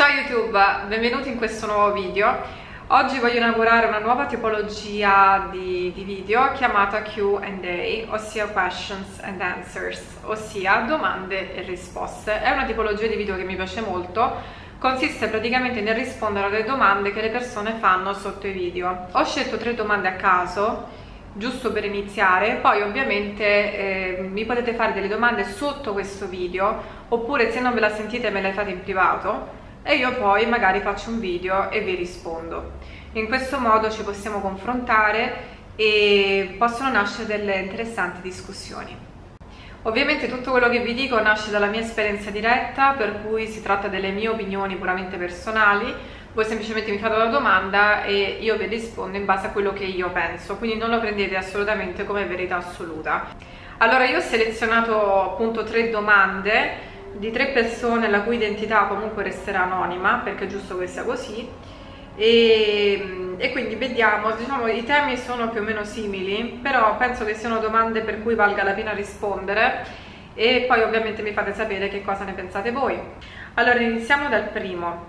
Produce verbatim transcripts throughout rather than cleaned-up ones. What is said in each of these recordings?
Ciao YouTube, benvenuti in questo nuovo video. Oggi voglio inaugurare una nuova tipologia di, di video chiamata Q and A, ossia Questions and Answers, ossia domande e risposte. È una tipologia di video che mi piace molto, consiste praticamente nel rispondere alle domande che le persone fanno sotto i video. Ho scelto tre domande a caso, giusto per iniziare, poi ovviamente eh, mi potete fare delle domande sotto questo video, oppure se non ve la sentite me le fate in privato e io poi magari faccio un video e vi rispondo. In questo modo ci possiamo confrontare e possono nascere delle interessanti discussioni. Ovviamente tutto quello che vi dico nasce dalla mia esperienza diretta, per cui si tratta delle mie opinioni puramente personali. Voi semplicemente mi fate una domanda e io vi rispondo in base a quello che io penso, quindi non lo prendete assolutamente come verità assoluta. Allora, io ho selezionato appunto tre domande di tre persone la cui identità comunque resterà anonima, perché è giusto che sia così, e, e quindi vediamo, diciamo i temi sono più o meno simili, però penso che siano domande per cui valga la pena rispondere e poi ovviamente mi fate sapere che cosa ne pensate voi. Allora, iniziamo dal primo.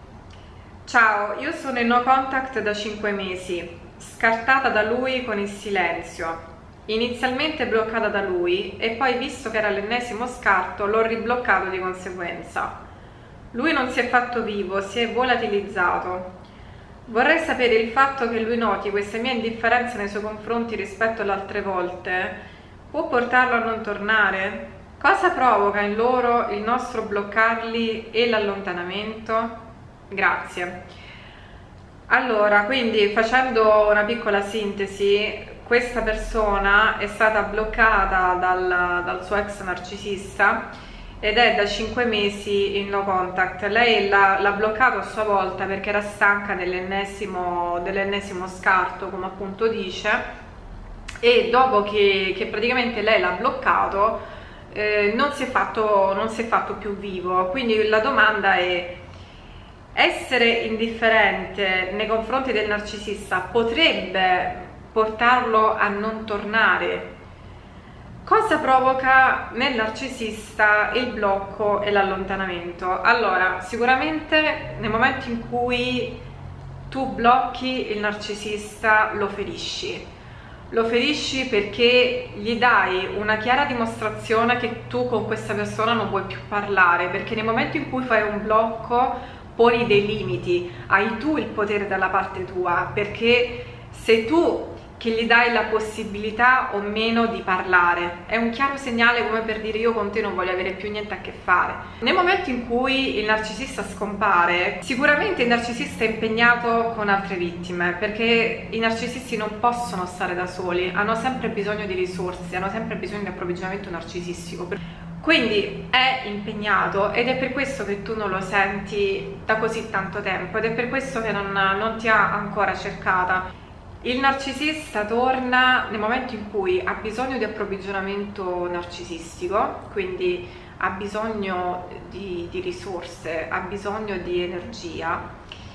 Ciao, io sono in no contact da cinque mesi, scartata da lui con il silenzio. Inizialmente bloccata da lui e poi, visto che era l'ennesimo scarto, l'ho ribloccato di conseguenza. Lui non si è fatto vivo, si è volatilizzato. Vorrei sapere il fatto che lui noti questa mia indifferenza nei suoi confronti rispetto alle altre volte. Può portarlo a non tornare? Cosa provoca in loro il nostro bloccarli e l'allontanamento? Grazie. Allora, quindi facendo una piccola sintesi, questa persona è stata bloccata dal, dal suo ex narcisista ed è da cinque mesi in no contact. Lei l'ha bloccato a sua volta perché era stanca dell'ennesimo dell'ennesimo scarto, come appunto dice, e dopo che, che praticamente lei l'ha bloccato eh, non si è fatto, non si è fatto più vivo. Quindi la domanda è: essere indifferente nei confronti del narcisista potrebbe portarlo a non tornare? Cosa provoca nel narcisista il blocco e l'allontanamento? Allora, sicuramente nel momento in cui tu blocchi il narcisista lo ferisci. Lo ferisci perché gli dai una chiara dimostrazione che tu con questa persona non vuoi più parlare, perché nel momento in cui fai un blocco poni dei limiti, hai tu il potere dalla parte tua, perché sei tu che gli dai la possibilità o meno di parlare. È un chiaro segnale, come per dire: io con te non voglio avere più niente a che fare. Nel momento in cui il narcisista scompare, sicuramente il narcisista è impegnato con altre vittime, perché i narcisisti non possono stare da soli, hanno sempre bisogno di risorse, hanno sempre bisogno di approvvigionamento narcisistico. Quindi è impegnato ed è per questo che tu non lo senti da così tanto tempo ed è per questo che non, non ti ha ancora cercata. Il narcisista torna nel momento in cui ha bisogno di approvvigionamento narcisistico, quindi ha bisogno di, di risorse, ha bisogno di energia,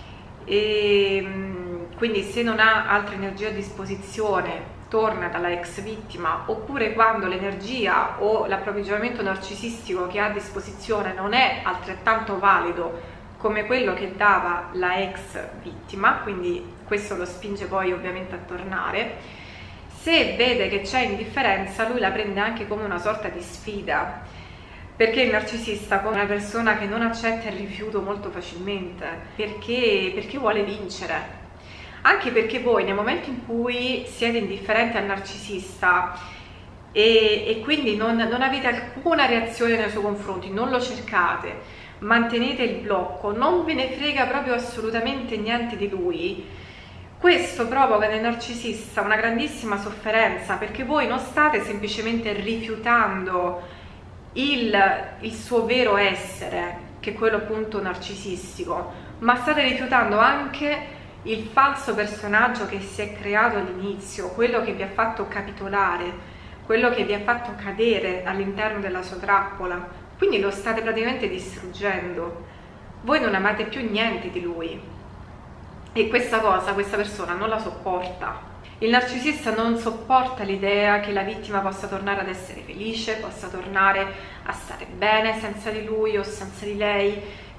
e quindi se non ha altra energia a disposizione torna dalla ex vittima, oppure quando l'energia o l'approvvigionamento narcisistico che ha a disposizione non è altrettanto valido come quello che dava la ex vittima, quindi questo lo spinge poi ovviamente a tornare. Se vede che c'è indifferenza, lui la prende anche come una sorta di sfida, perché il narcisista come una persona che non accetta il rifiuto molto facilmente, perché, perché vuole vincere. Anche perché voi nel momento in cui siete indifferenti al narcisista e, e quindi non, non avete alcuna reazione nei suoi confronti, non lo cercate, mantenete il blocco, non ve ne frega proprio assolutamente niente di lui, questo provoca nel narcisista una grandissima sofferenza, perché voi non state semplicemente rifiutando il, il suo vero essere, che è quello appunto narcisistico, ma state rifiutando anche il falso personaggio che si è creato all'inizio, quello che vi ha fatto capitolare, quello che vi ha fatto cadere all'interno della sua trappola. Quindi lo state praticamente distruggendo. Voi non amate più niente di lui e questa cosa, questa persona non la sopporta. Il narcisista non sopporta l'idea che la vittima possa tornare ad essere felice, possa tornare a stare bene senza di lui o senza di lei,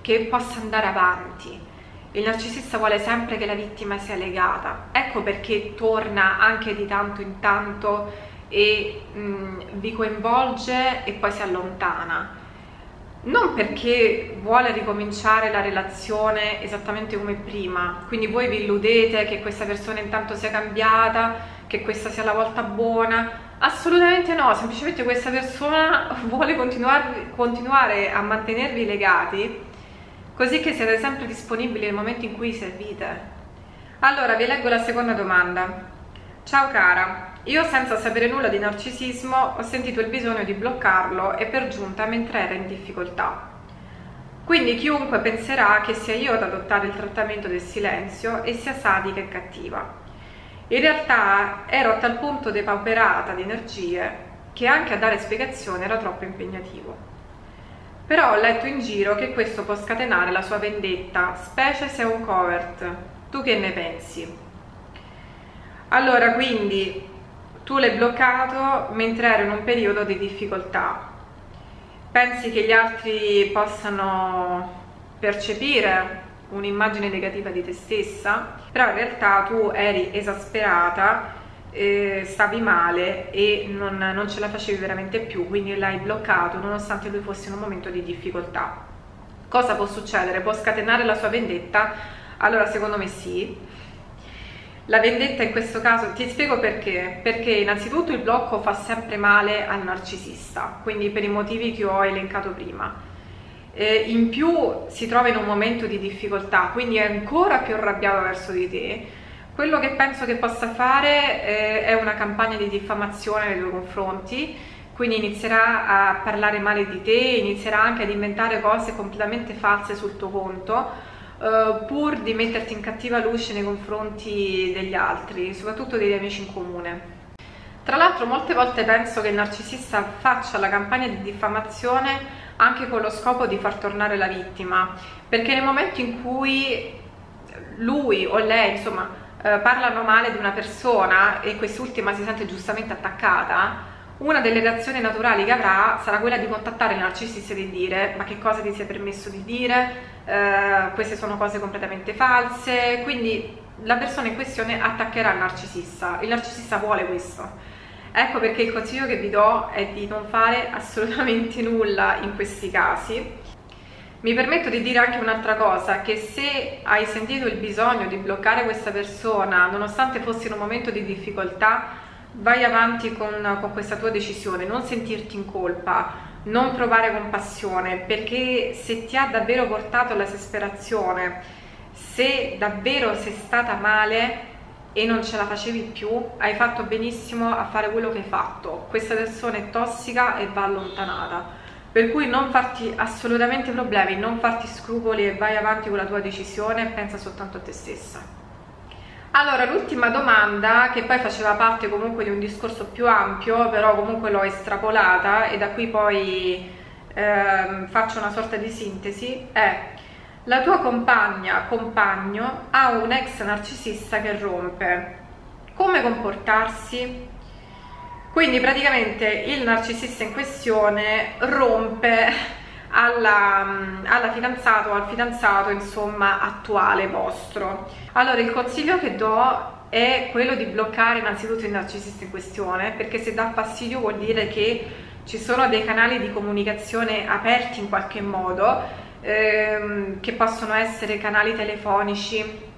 che possa andare avanti. Il narcisista vuole sempre che la vittima sia legata, ecco perché torna anche di tanto in tanto e mh, vi coinvolge e poi si allontana. Non perché vuole ricominciare la relazione esattamente come prima, quindi voi vi illudete che questa persona intanto sia cambiata, che questa sia la volta buona. Assolutamente no, semplicemente questa persona vuole continuare, continuare a mantenervi legati, così che siete sempre disponibili nel momento in cui servite. Allora, vi leggo la seconda domanda. Ciao cara, io senza sapere nulla di narcisismo ho sentito il bisogno di bloccarlo e per giunta mentre era in difficoltà. Quindi chiunque penserà che sia io ad adottare il trattamento del silenzio e sia sadica e cattiva. In realtà ero a tal punto depauperata di energie che anche a dare spiegazioni era troppo impegnativo. Però ho letto in giro che questo può scatenare la sua vendetta, specie se è un covert. Tu che ne pensi? Allora, quindi tu l'hai bloccato mentre ero in un periodo di difficoltà. Pensi che gli altri possano percepire un'immagine negativa di te stessa? Però in realtà tu eri esasperata, eh, stavi male e non, non ce la facevi veramente più, quindi l'hai bloccato nonostante lui fosse in un momento di difficoltà. Cosa può succedere? Può scatenare la sua vendetta? Allora secondo me sì. La vendetta in questo caso, ti spiego perché, perché innanzitutto il blocco fa sempre male al narcisista, quindi per i motivi che ho elencato prima. Eh, in più si trova in un momento di difficoltà, quindi è ancora più arrabbiato verso di te. Quello che penso che possa fare eh, è una campagna di diffamazione nei tuoi confronti, quindi inizierà a parlare male di te, inizierà anche ad inventare cose completamente false sul tuo conto, Uh, pur di metterti in cattiva luce nei confronti degli altri, soprattutto degli amici in comune. Tra l'altro molte volte penso che il narcisista faccia la campagna di diffamazione anche con lo scopo di far tornare la vittima, perché nel momento in cui lui o lei insomma uh, parlano male di una persona e quest'ultima si sente giustamente attaccata, una delle reazioni naturali che avrà sarà quella di contattare il narcisista e di dire: ma che cosa ti sei permesso di dire? Uh, queste sono cose completamente false. Quindi la persona in questione attaccherà il narcisista. Il narcisista vuole questo. Ecco perché il consiglio che vi do è di non fare assolutamente nulla in questi casi. Mi permetto di dire anche un'altra cosa, che se hai sentito il bisogno di bloccare questa persona nonostante fossi in un momento di difficoltà, vai avanti con, con questa tua decisione, non sentirti in colpa, non provare compassione, perché se ti ha davvero portato all'esasperazione, se davvero sei stata male e non ce la facevi più, hai fatto benissimo a fare quello che hai fatto. Questa persona è tossica e va allontanata, per cui non farti assolutamente problemi, non farti scrupoli e vai avanti con la tua decisione, pensa soltanto a te stessa. Allora, l'ultima domanda, che poi faceva parte comunque di un discorso più ampio, però comunque l'ho estrapolata e da qui poi ehm, faccio una sorta di sintesi, è: la tua compagna, compagno, ha un ex narcisista che rompe. Come comportarsi? Quindi praticamente il narcisista in questione rompe alla, alla fidanzata o al fidanzato insomma attuale vostro. Allora il consiglio che do è quello di bloccare innanzitutto il narcisista in questione, perché se dà fastidio vuol dire che ci sono dei canali di comunicazione aperti in qualche modo, ehm, che possono essere canali telefonici,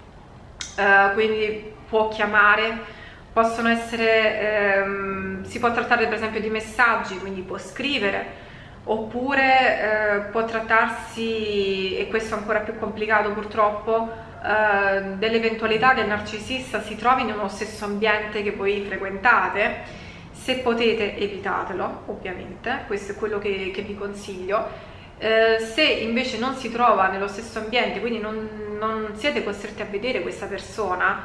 eh, quindi può chiamare, possono essere, ehm, si può trattare per esempio di messaggi, quindi può scrivere, oppure eh, può trattarsi, e questo è ancora più complicato purtroppo, eh, dell'eventualità che il narcisista si trovi in uno stesso ambiente che voi frequentate. Se potete evitatelo, ovviamente, questo è quello che, che vi consiglio. Eh, se invece non si trova nello stesso ambiente, quindi non, non siete costretti a vedere questa persona,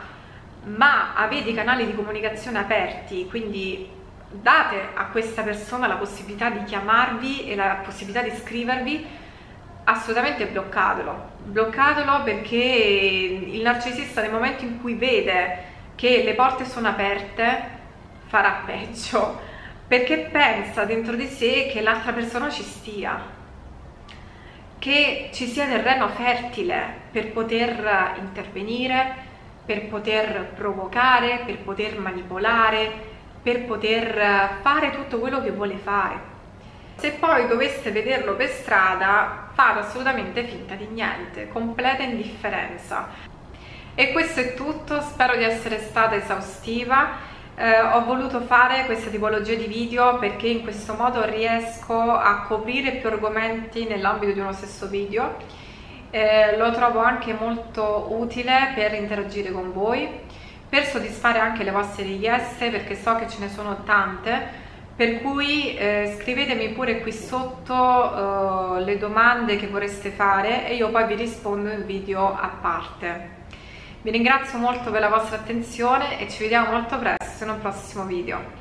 ma avete i canali di comunicazione aperti, quindi date a questa persona la possibilità di chiamarvi e la possibilità di scrivervi, assolutamente bloccatelo, bloccatelo perché il narcisista nel momento in cui vede che le porte sono aperte farà peggio, perché pensa dentro di sé che l'altra persona ci stia. che ci sia terreno fertile per poter intervenire, per poter provocare, per poter manipolare, per poter fare tutto quello che vuole fare. Se poi doveste vederlo per strada, fate assolutamente finta di niente, completa indifferenza. E questo è tutto, spero di essere stata esaustiva. Eh, ho voluto fare questa tipologia di video perché in questo modo riesco a coprire più argomenti nell'ambito di uno stesso video. Eh, lo trovo anche molto utile per interagire con voi, per soddisfare anche le vostre richieste, perché so che ce ne sono tante. Per cui eh, scrivetemi pure qui sotto eh, le domande che vorreste fare e io poi vi rispondo in video a parte. Vi ringrazio molto per la vostra attenzione e ci vediamo molto presto in un prossimo video.